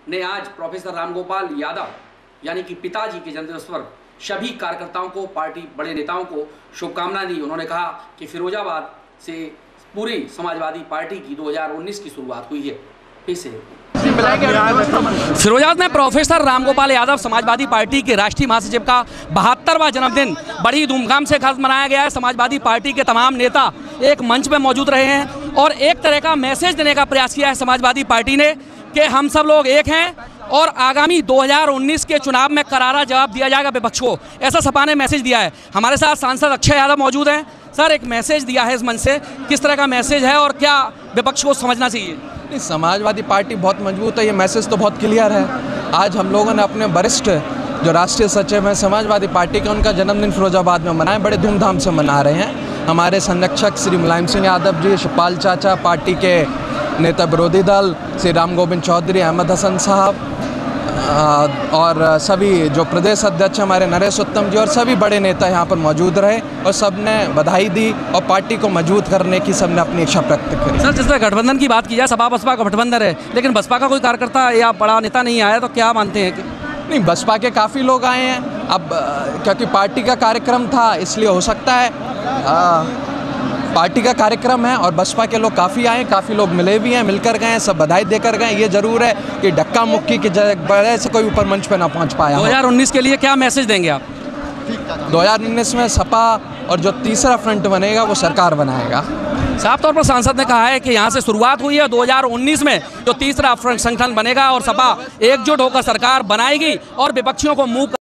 ने आज प्रोफेसर रामगोपाल यादव यानी कि पिताजी के जन्मदिवस पर सभी कार्यकर्ताओं को, पार्टी बड़े नेताओं को शुभकामनाएं दी। उन्होंने कहा कि फिरोजाबाद से पूरी समाजवादी पार्टी की 2019 की शुरुआत हुई है। फिरोजाबाद में प्रोफेसर रामगोपाल यादव समाजवादी पार्टी के राष्ट्रीय महासचिव का 72वां जन्मदिन बड़ी धूमधाम से मनाया गया है। समाजवादी पार्टी के तमाम नेता एक मंच में मौजूद रहे हैं और एक तरह का मैसेज देने का प्रयास किया है समाजवादी पार्टी ने कि हम सब लोग एक हैं और आगामी 2019 के चुनाव में करारा जवाब दिया जाएगा विपक्ष को। ऐसा सपा ने मैसेज दिया है। हमारे साथ सांसद अक्षय यादव मौजूद हैं। सर, एक मैसेज दिया है इस मंच से, किस तरह का मैसेज है और क्या विपक्ष को समझना चाहिए? समाजवादी पार्टी बहुत मजबूत है, ये मैसेज तो बहुत क्लियर है। आज हम लोगों ने अपने वरिष्ठ जो राष्ट्रीय सचिव हैं समाजवादी पार्टी का, उनका जन्मदिन फिरोजाबाद में मनाए, बड़े धूमधाम से मना रहे हैं। हमारे संरक्षक श्री मुलायम सिंह यादव जी, शिवपाल चाचा, पार्टी के नेता विरोधी दल श्री राम गोविंद चौधरी, अहमद हसन साहब और सभी जो प्रदेश अध्यक्ष हमारे नरेश उत्तम जी और सभी बड़े नेता यहाँ पर मौजूद रहे और सबने बधाई दी और पार्टी को मजबूत करने की सबने अपनी इच्छा व्यक्त करी। सर, जिस तरह गठबंधन की बात की जाए, सपा बसपा का गठबंधन है, लेकिन बसपा का कोई कार्यकर्ता या बड़ा नेता नहीं आया, तो क्या मानते हैं कि नहीं, बसपा के काफ़ी लोग आए हैं। अब क्योंकि पार्टी का कार्यक्रम था इसलिए हो सकता है पार्टी का कार्यक्रम है और बसपा के लोग काफ़ी आए, काफ़ी लोग मिले भी हैं, मिलकर गए हैं, सब बधाई देकर गए। ये जरूर है कि धक्का मुक्की की वजह से कोई ऊपर मंच पे ना पहुंच पाया। 2019 के लिए क्या मैसेज देंगे आप? 2019 में सपा और जो तीसरा फ्रंट बनेगा वो सरकार बनाएगा। साफ तौर पर सांसद ने कहा है कि यहाँ से शुरुआत हुई है, 2019 में जो तीसरा फ्रंट संगठन बनेगा और सपा एकजुट होकर सरकार बनाएगी और विपक्षियों को मुंह